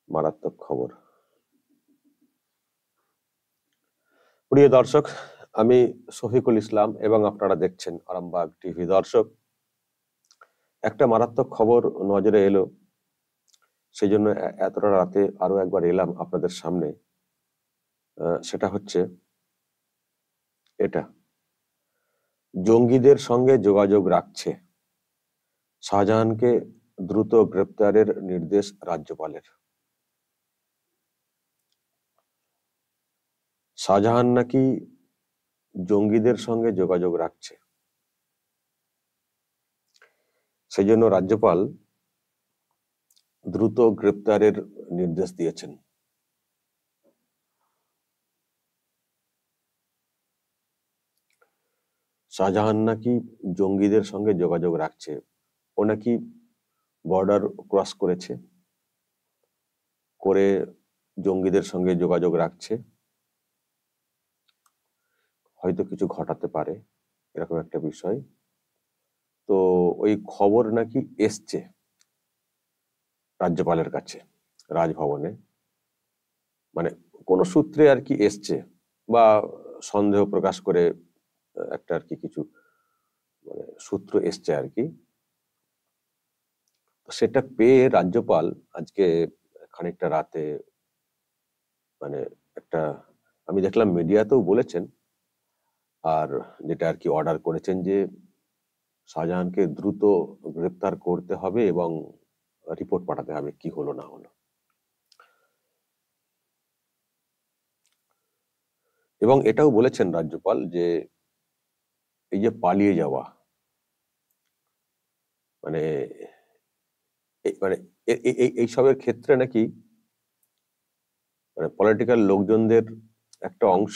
মারাত্মক খবর। প্রিয় দর্শক, আমি শফিকুল ইসলাম এবং আপনারা দেখছেন আরামবাগ টিভি। দর্শক, একটা মারাত্মক খবর নজরে এলো, সেই জন্য এতটা রাতে আরো একবার এলাম আপনাদের সামনে। সেটা হচ্ছে এটা, জঙ্গিদের সঙ্গে যোগাযোগ রাখছে, শাহজাহানকে দ্রুত গ্রেপ্তারের নির্দেশ রাজ্যপালের। শাহজাহান নাকি জঙ্গিদের সঙ্গে যোগাযোগ রাখছে, সেই জন্য রাজ্যপাল দ্রুত গ্রেপ্তারের নির্দেশ দিয়েছেন। শাহজাহান নাকি জঙ্গিদের সঙ্গে যোগাযোগ রাখছে, ও নাকি বর্ডার ক্রস করেছে, করে জঙ্গিদের সঙ্গে যোগাযোগ রাখছে, হয়তো কিছু ঘটাতে পারে, এরকম একটা বিষয়। তো ওই খবর নাকি এসছে রাজ্যপালের কাছে, রাজভবনে, মানে কোন সূত্রে আর কি এসছে, বা সন্দেহ প্রকাশ করে একটা আর কি কিছু মানে সূত্র এসছে আর কি। সেটা পেয়ে রাজ্যপাল আজকে খানিকটা রাতে মানে একটা, আমি দেখলাম মিডিয়াতেও বলেছেন, আর যেটা আর কি অর্ডার করেছেন যে শাহজাহানকে দ্রুত গ্রেপ্তার করতে হবে এবং রিপোর্ট পাঠাতে হবে কি হলো না হলো। এবং এটাও বলেছেন রাজ্যপাল যে এই যে পালিয়ে যাওয়া, মানে মানে এইসবের ক্ষেত্রে নাকি মানে পলিটিক্যাল লোকজনদের একটা অংশ,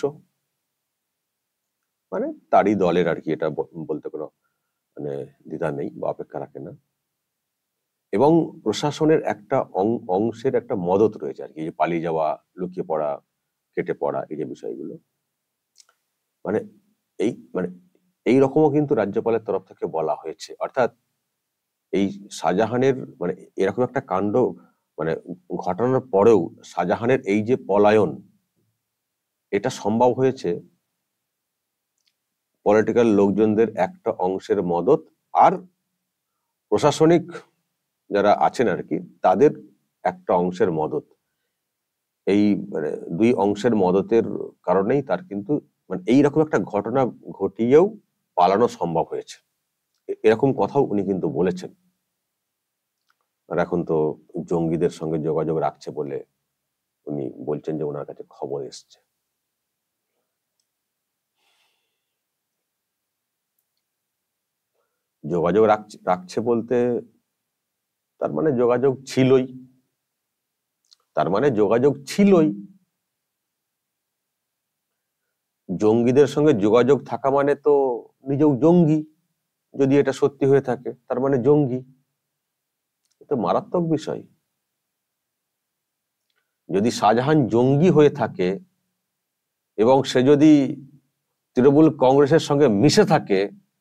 মানে তারই দলের আর কি, এটা বলতে কোনো মানে দ্বিধা নেই বা অপেক্ষা রাখে না, এবং প্রশাসনের একটা অংশের একটা মদত রয়েছে আর কি, যে পালিয়ে যাওয়া, লুকিয়ে পড়া, কেটে পড়া, এই যে বিষয়গুলো, মানে মানে এই রকমও কিন্তু রাজ্যপালের তরফ থেকে বলা হয়েছে। অর্থাৎ এই শাহজাহানের মানে এরকম একটা কাণ্ড মানে ঘটানোর পরেও শাহজাহানের এই যে পলায়ন, এটা সম্ভব হয়েছে পলিটিক্যাল লোকজনদের একটা অংশের মদত আর প্রশাসনিক যারা আছেন আর কি তাদের একটা অংশের মদত। এই মানে দুই অংশের মদতের কারণেই তার কিন্তু মানে এইরকম একটা ঘটনা ঘটিয়েও পালানো সম্ভব হয়েছে, এরকম কথাও উনি কিন্তু বলেছেন। আর এখন তো জঙ্গিদের সঙ্গে যোগাযোগ রাখছে বলে উনি বলছেন যে ওনার কাছে খবর এসছে। যোগাযোগ রাখছে বলতে তার মানে যোগাযোগ ছিলই, তার মানে যোগাযোগ ছিলই। জঙ্গিদের সঙ্গে যোগাযোগ থাকা মানে তো নিজেও জঙ্গি, যদি এটা সত্যি হয়ে থাকে তার মানে জঙ্গি। এটা মারাত্মক বিষয়। যদি শাহজাহান জঙ্গি হয়ে থাকে এবং সে যদি তৃণমূল কংগ্রেসের সঙ্গে মিশে থাকে,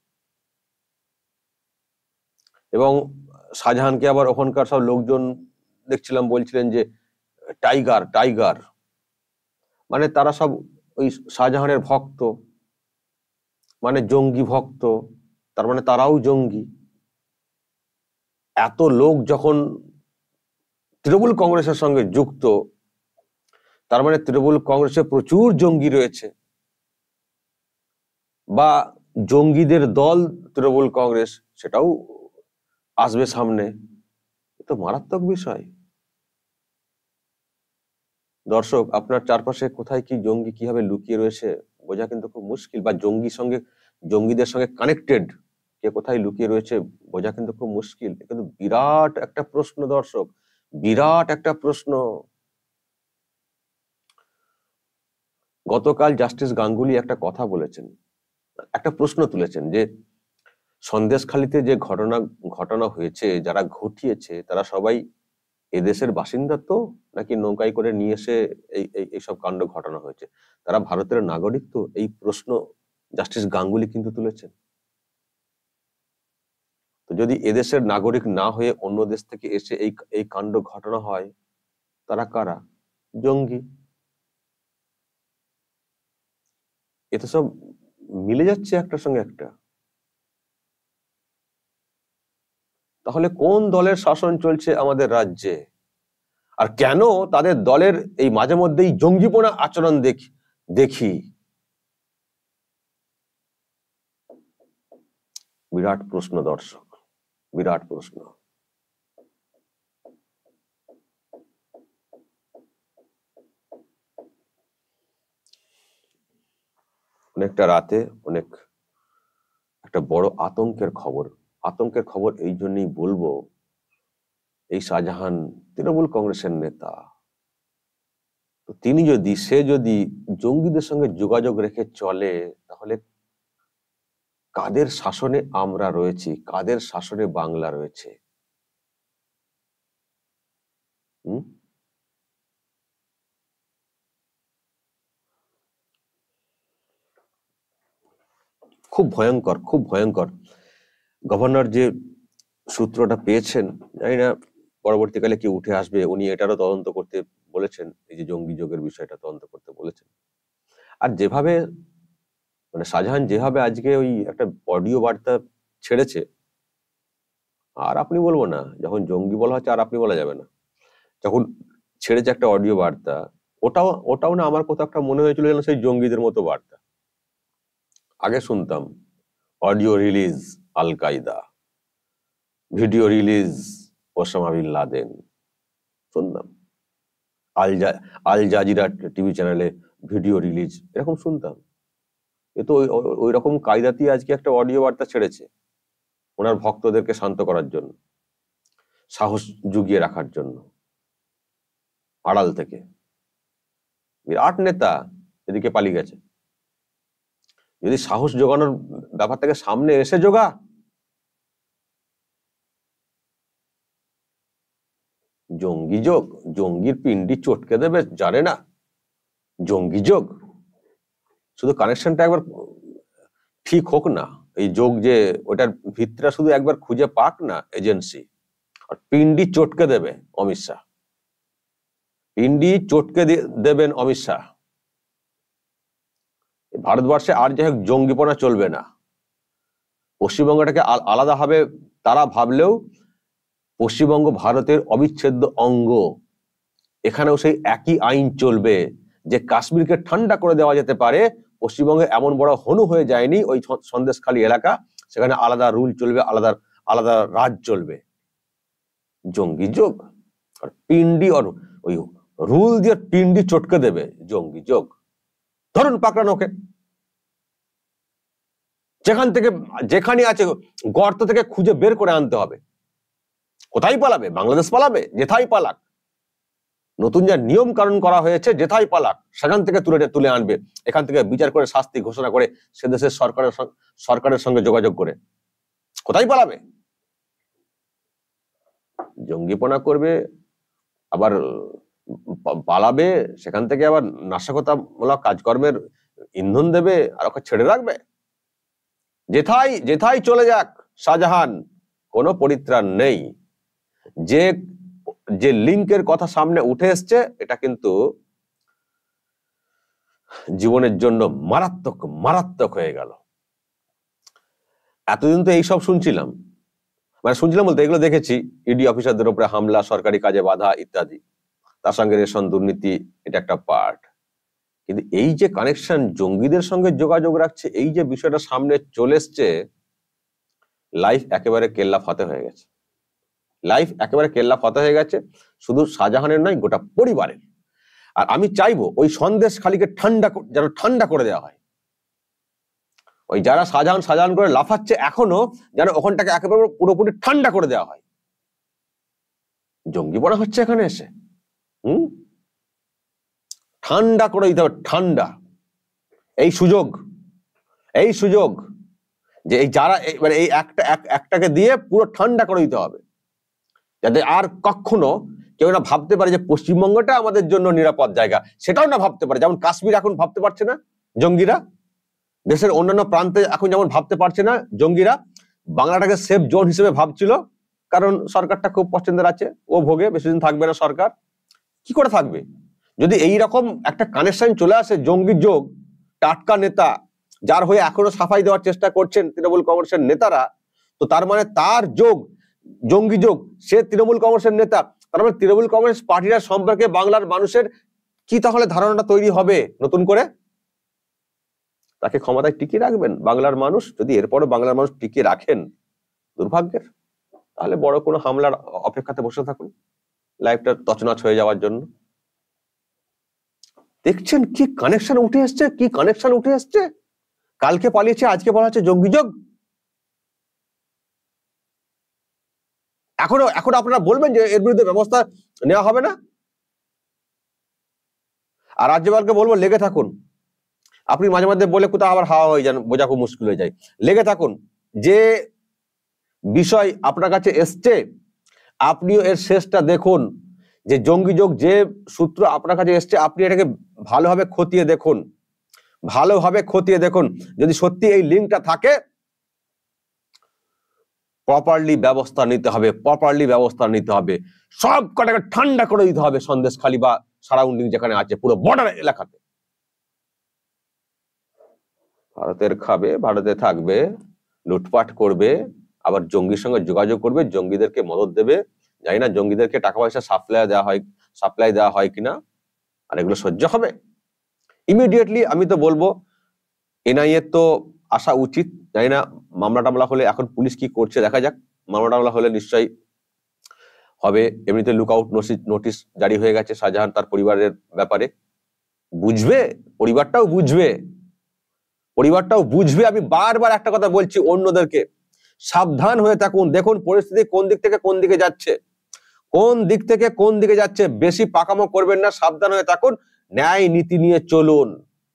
এবং শাহজাহানকে আবার ওখানকার সব লোকজন দেখছিলাম বলছিলেন যে টাইগার টাইগার, মানে তারা সব ওই শাহজাহানের ভক্ত, মানে জঙ্গি ভক্ত, তার মানে তারাও জঙ্গি। এত লোক যখন তৃণমূল কংগ্রেসের সঙ্গে যুক্ত, তার মানে তৃণমূল কংগ্রেসে প্রচুর জঙ্গি রয়েছে, বা জঙ্গিদের দল তৃণমূল কংগ্রেস, সেটাও আসবে সামনে। তো মারাত্মক বিষয়। দর্শক, আপনার চারপাশে কোথায় কি জঙ্গি কিভাবে লুকিয়ে রয়েছে বোঝা কিন্তু খুব মুশকিল, বা জঙ্গিদের সঙ্গে কানেক্টেড কে কোথায় লুকিয়ে রয়েছে বোঝা কিন্তু খুব মুশকিল। কিন্তু বিরাট একটা প্রশ্ন দর্শক, বিরাট একটা প্রশ্ন। গতকাল জাস্টিস গাঙ্গুলি একটা কথা বলেছেন, একটা প্রশ্ন তুলেছেন যে সন্দেশখালীতে যে ঘটনা হয়েছে, যারা ঘটিয়েছে তারা সবাই এদেশের বাসিন্দা তো, নাকি নৌকায় করে নিয়ে এসে এইসব কাণ্ড ঘটানো হয়েছে, তারা ভারতের নাগরিক তো? এই প্রশ্ন জাস্টিস গাঙ্গুলি কিন্তু তুলেছেন। তো যদি এদেশের নাগরিক না হয়ে অন্য দেশ থেকে এসে এই কাণ্ড ঘটানো হয়, তারা কারা? জঙ্গি। এতে সব মিলে যাচ্ছে একটার সঙ্গে একটা। তাহলে কোন দলের শাসন চলছে আমাদের রাজ্যে, আর কেন তাদের দলের এই মাঝে মধ্যেই জঙ্গিপনা আচরণ দেখি? বিরাট প্রশ্ন দর্শক, বিরাট প্রশ্ন। অনেকটা রাতে অনেক একটা বড় আতঙ্কের খবর এই জন্যই বলবো, এই শাহজাহান তৃণমূল কংগ্রেসের নেতা, তো সে যদি জঙ্গিদের সঙ্গে যোগাযোগ রেখে চলে, তাহলে কাদের শাসনে আমরা রয়েছি, কাদের শাসনে বাংলা রয়েছে? খুব ভয়ঙ্কর, খুব ভয়ঙ্কর। গভর্নর যে সূত্রটা পেয়েছেন, জানি না পরবর্তীকালে কি উঠে আসবে। উনি এটারও তদন্ত করতে বলেছেন, এই যে জঙ্গি যোগের বিষয়টা তদন্ত করতে বলেছেন। আর যেভাবে মানে শাহজাহান যেভাবে আজকে ওই একটা অডিও বার্তা ছেড়েছে, আর আপনি বলবো না, যখন জঙ্গি বলা হচ্ছে আর আপনি বলা যাবে না, যখন ছেড়েছে একটা অডিও বার্তা, ওটাও না আমার কোথাও একটা মনে হয়েছিল যেন সেই জঙ্গিদের মতো বার্তা। আগে শুনতাম audio release Al Qaeda, video release Osama bin Laden, শুনতাম আল জাজিরা টিভি চ্যানেলে ভিডিও রিলিজ, এরকম শুনতাম। এ তো ওই রকম কায়দাতেই আজকে একটা অডিও বার্তা ছেড়েছে, ওনার ভক্তদেরকে শান্ত করার জন্য, সাহস জুগিয়ে রাখার জন্য, আড়াল থেকে। বিরাট নেতা এদিকে পালিয়ে গেছে। যদি সাহস জোগানোর ব্যাপারটাকে সামনে এসে জোগা, জঙ্গি যোগ, জঙ্গির পিন্ডি চটকে দেবে, জানে না জঙ্গি যোগ। শুধু কানেকশনটা একবার ঠিক হোক না, এই যোগ যে ওটার ভিতরে শুধু একবার খুঁজে পাক না এজেন্সি, আর পিন্ডি চটকে দেবে অমিত শাহ, পিন্ডি চটকে দেবেন অমিত শাহ। ভারতবর্ষে আর যাই হোক জঙ্গিপনা চলবে না। পশ্চিমবঙ্গটাকে আলাদা হবে তারা ভাবলেও পশ্চিমবঙ্গ ভারতের অবিচ্ছেদ্য অঙ্গ। এখানেও সেই একই আইন চলবে, যে কাশ্মীরকে ঠান্ডা করে দেওয়া যেতে পারে। পশ্চিমবঙ্গে এমন বড় হনু হয়ে যায়নি ওই সন্দেশখালী এলাকা, সেখানে আলাদা রুল চলবে, আলাদা আলাদা রাজ চলবে। জঙ্গি যোগ আর পিন্ডি, ওই রুল দিয়ে পিন্ডি চটকে দেবে, জঙ্গি যোগ। ধরুন পাকড়ান ওকে, যেখানে আছে গর্ত থেকে খুঁজে বের করে আনতে হবে। কোথায় পালাবে? বাংলাদেশ পালাবে? যেথায় পালাক, নতুন যা নিয়ম কানুন করা হয়েছে, যেথায় পালাক সেখান থেকে তুলে আনবে, এখান থেকে বিচার করে শাস্তি ঘোষণা করে সে দেশের সরকারের সঙ্গে যোগাযোগ করে। কোথায় পালাবে? জঙ্গিপনা করবে, আবার পালাবে, সেখান থেকে আবার নাশকতামূলক কাজকর্মের ইন্ধন দেবে, আর ওকে ছেড়ে রাখবে? যেথায় চলে যাক শাহজাহান, কোনো পরিত্রাণ নেই। যে লিঙ্কের কথা সামনে উঠে এসছে, এটা কিন্তু জীবনের জন্য মারাত্মক হয়ে গেল। এতদিন তো এইসব শুনছিলাম বলতে এগুলো দেখেছি, ইডি অফিসারদের উপরে হামলা, সরকারি কাজে বাধা ইত্যাদি, তার সঙ্গে রেশন দুর্নীতি, এটা একটা পার্ট। কিন্তু এই যে কানেকশন, জঙ্গিদের সঙ্গে যোগাযোগ রাখছে, এই যে বিষয়টা সামনে চলে এসছে, লাইফ একেবারে কেল্লা ফাতে হয়ে গেছে। লাইফ একেবারে কেল্লা ফাতে হয়ে গেছে, শুধু শাহজাহানের নয়, গোটা পরিবারের। আর আমি চাইবো ওই সন্দেশখালীকে যেন ঠান্ডা করে দেওয়া হয়। ওই যারা শাহজাহান করে লাফাচ্ছে এখনো, যেন ওখানটাকে একেবারে পুরোপুরি ঠান্ডা করে দেওয়া হয়। জঙ্গিপনা হচ্ছে এখানে এসে, ঠান্ডা করে দিতে হবে, ঠান্ডা। এই সুযোগ যে এই যারা মানে এই একটাকে দিয়ে পুরো ঠান্ডা করে দিতে হবে, যাতে আর কখনো কেউ না ভাবতে পারে যে পশ্চিমবঙ্গটা আমাদের জন্য নিরাপদ জায়গা, সেটাও না ভাবতে পারে। যেমন কাশ্মীর এখন ভাবতে পারছে না জঙ্গিরা, দেশের অন্যান্য প্রান্তে এখন যেমন ভাবতে পারছে না জঙ্গিরা, বাংলাটাকে সেফ জোন হিসেবে ভাবছিল, কারণ সরকারটা খুব পছন্দের আছে, ও ভোগে, বেশিদিন থাকবে না সরকার, কি করে থাকবে? যদি এই রকম একটা কানেকশন চলে আসে, জঙ্গি যোগ, টাটকা নেতা যার হয়ে এখনো সাফাই দেওয়ার চেষ্টা করছেন তৃণমূল কংগ্রেসের নেতারা, তো তার মানে তার যোগ, জঙ্গি যোগ, সে তৃণমূল কংগ্রেসের নেতা, তার মানে তৃণমূল কংগ্রেস পার্টিরা সম্পর্কে বাংলার মানুষের কি তাহলে ধারণাটা তৈরি হবে নতুন করে? তাকে ক্ষমতায় টিকিয়ে রাখবেন বাংলার মানুষ? যদি এরপরও বাংলার মানুষ টিকিয়ে রাখেন, দুর্ভাগ্যের। তাহলে বড় কোনো হামলার অপেক্ষাতে বসে থাকুন, লাইফটা তছনছ হয়ে যাওয়ার জন্য। দেখছেন কি কানেকশন উঠে আসছে, কি কানেকশন উঠে আসছে। কালকে পালিয়েছে, আজকে বলা হচ্ছে জঙ্গি যোগ। এখনো আপনারা বলবেন যে এর বিরুদ্ধে ব্যবস্থা নেওয়া হবে না? আর রাজ্যপালকে বলবো লেগে থাকুন। আপনি মাঝে মাঝে বলে কোথাও আবার হাওয়া হয়ে যান, বোঝা খুব মুশকিল হয়ে যায়। লেগে থাকুন, যে বিষয় আপনার কাছে এসছে আপনিও এর শেষটা দেখুন। যে জঙ্গি যোগ যে সূত্র আপনার কাছে এসছে, আপনি এটাকে ভালোভাবে খতিয়ে দেখুন, ভালোভাবে খতিয়ে দেখুন। যদি সত্যি এই লিঙ্কটা থাকে, প্রপারলি ব্যবস্থা নিতে হবে, প্রপারলি ব্যবস্থা নিতে হবে। সব কটাকে ঠান্ডা করে দিতে হবে সন্দেশখালী বা সারাউন্ডিং যেখানে আছে, পুরো বর্ডার এলাকাতে। ভারতের খাবে, ভারতে থাকবে, লুটপাট করবে, আবার জঙ্গির সঙ্গে যোগাযোগ করবে, জঙ্গিদেরকে মদত দেবে। জানি না জঙ্গিদেরকে টাকা পয়সা সাপ্লাই দেওয়া হয় কিনা, আর এগুলো সহ্য হবে? ইমিডিয়েটলি আমি তো বলবো এনআইএ তো আসা উচিত। জানি না মামলা টামলা হলে, এখন পুলিশ কি করছে দেখা যাক। মামলা টামলা হলে নিশ্চয়ই হবে। এমনিতে লুকআউট নোটিশ জারি হয়ে গেছে শাহজাহান তার পরিবারের ব্যাপারে। বুঝবে, পরিবারটাও বুঝবে, পরিবারটাও বুঝবে। আমি বারবার একটা কথা বলছি অন্যদেরকে, সাবধান হয়ে থাকুন। দেখুন পরিস্থিতি কোন দিক থেকে কোন দিকে যাচ্ছে, কোন দিক থেকে কোন দিকে যাচ্ছে। বেশি পাকামো করবেন না, সাবধান হয়ে থাকুন, ন্যায় নীতি নিয়ে চলুন,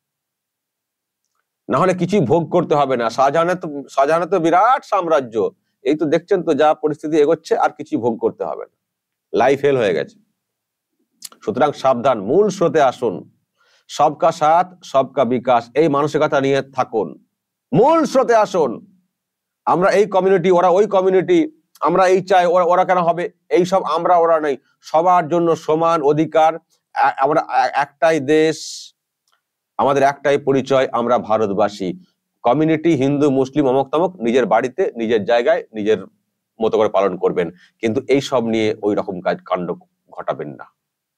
না হলে কিছুই ভোগ করতে হবে না। শাহজাহানের তো বিরাট সাম্রাজ্য, এই তো দেখছেন তো যা পরিস্থিতি এগোচ্ছে, আর কিছুই ভোগ করতে হবে না, লাইফ ফেল হয়ে গেছে। সুতরাং সাবধান, মূল স্রোতে আসুন। সবকা সাথ সবকা বিকাশ, এই মানসিকতা নিয়ে থাকুন, মূল স্রোতে আসুন। আমরা এই কমিউনিটি, ওরা ওই কমিউনিটি, আমরা এই চাই, ওরা কেন হবে, এই সব আমরা ওরা নেই। সবার জন্য সমান অধিকার। আমরা একটাই দেশ, আমাদের একটাই পরিচয়, আমরা ভারতবাসী। কমিউনিটি হিন্দু মুসলিম অমুক তমুক নিজের বাড়িতে নিজের জায়গায় নিজের মতো করে পালন করবেন, কিন্তু এই সব নিয়ে ওই রকম কাণ্ড ঘটাবেন না।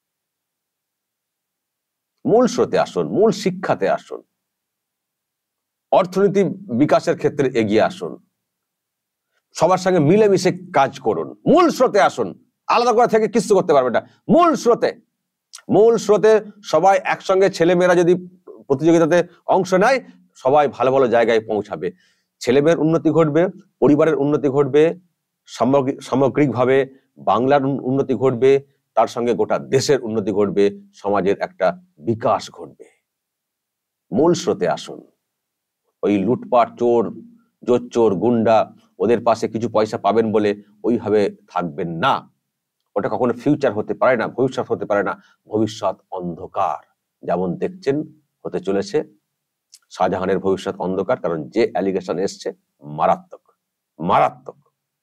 মূল স্রোতে আসুন, মূল শিক্ষাতে আসুন, অর্থনীতি বিকাশের ক্ষেত্রে এগিয়ে আসুন, সবার সঙ্গে মিলেমিশে কাজ করুন। মূল স্রোতে আসুন, আলাদা করে থেকে কিছু করতে পারবেন না। মূল স্রোতে সবাই একসঙ্গে, ছেলেমেয়েরা যদি প্রতিযোগিতাতে অংশ নেয়, সবাই ভালো ভালো জায়গায় পৌঁছাবে। ছেলেমেয়ের উন্নতি ঘটবে, পরিবারের উন্নতি ঘটবে, সামগ্রিকভাবে বাংলার উন্নতি ঘটবে, তার সঙ্গে গোটা দেশের উন্নতি ঘটবে, সমাজের একটা বিকাশ ঘটবে। মূল স্রোতে আসুন। ওই লুটপাট, চোর গুন্ডা, ওদের পাশে কিছু পয়সা পাবেন বলে ওইভাবে থাকবেন না। ওটা কখনো ফিউচার হতে পারে না, ভবিষ্যৎ হতে পারে না। ভবিষ্যৎ অন্ধকার, যেমন দেখছেন হতে চলেছে। শাহজাহানের ভবিষ্যৎ অন্ধকার, কারণ যে অ্যালিগেশন এসছে মারাত্মক, মারাত্মক।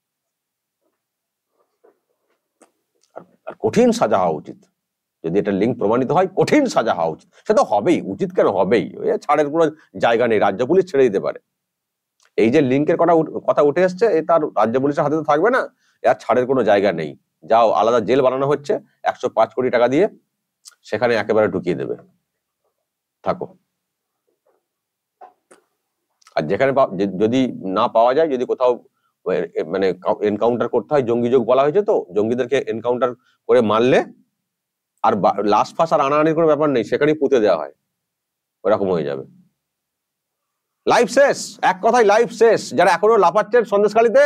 আর কঠিন সাজা হওয়া উচিত। যদি এটা লিঙ্ক প্রমাণিত হয়, কঠিন সাজা হওয়া উচিত। সে তো হবেই, উচিত কেন, হবেই। ছাড়ের কোনো জায়গা নেই, রাজ্য পুলিশ ছেড়ে দিতে পারে। এই যে লিঙ্কের কথা উঠে এসছে, তার রাজ্য পুলিশের হাতে তো থাকবে না, এর ছাড়ের কোনো জায়গা নেই। যাও, আলাদা জেল বানানো হচ্ছে 105 কোটি টাকা দিয়ে, সেখানে একেবারে ঢুকিয়ে দেবে, থাকো। আর যেখানে যদি না পাওয়া যায়, যদি কোথাও মানে এনকাউন্টার করতে হয়, জঙ্গি যোগ বলা হয়েছে তো, জঙ্গিদেরকে এনকাউন্টার করে মারলে আর লাশ ফাঁস আর আনাআনির কোনো ব্যাপার নেই, সেখানেই পুঁতে দেওয়া হয়, ওরকম হয়ে যাবে। লাইফ শেষ, এক কথায় লাইফ শেষ। যারা এখনো লাফাচ্ছেন সন্দেশখালীতে,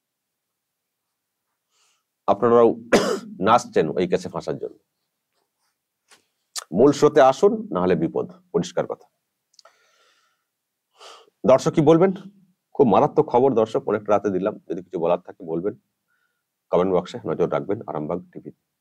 আপনারাও নাচছেন ওই কেসে ফাঁসার জন্য। মূল স্রোতে আসুন, না হলে বিপদ, পরিষ্কার কথা। দর্শক কি বলবেন? খুব মারাত্মক খবর দর্শক, অনেকটা রাতে দিলাম। যদি কিছু বলার থাকে বলবেন, কমেন্ট বক্সে নজর রাখবেন। আরামবাগ টিভি।